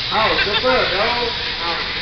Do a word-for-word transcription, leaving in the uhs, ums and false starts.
เอาซูเปอร์เดี๋ยวเอา